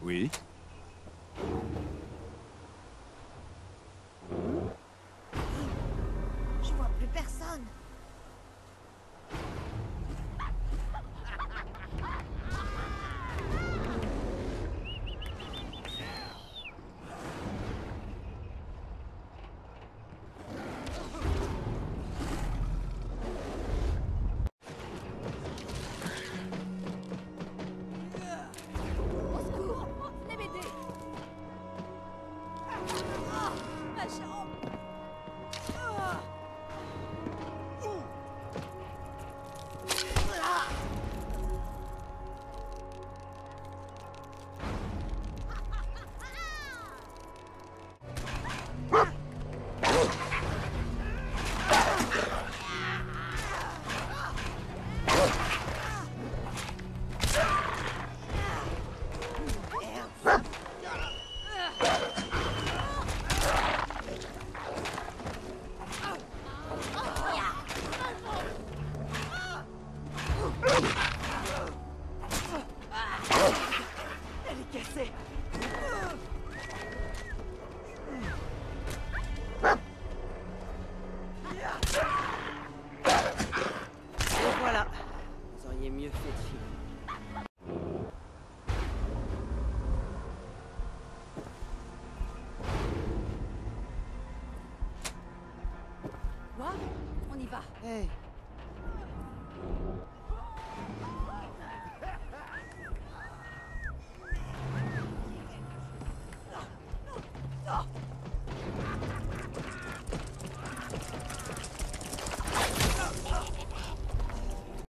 Oui. Je vois plus personne. Au secours! Venez m'aider! Ah, ma jambe! Ah. Ah. Elle est cassée. Et voilà. Vous auriez mieux fait de filer. Quoi? On y va. Hey.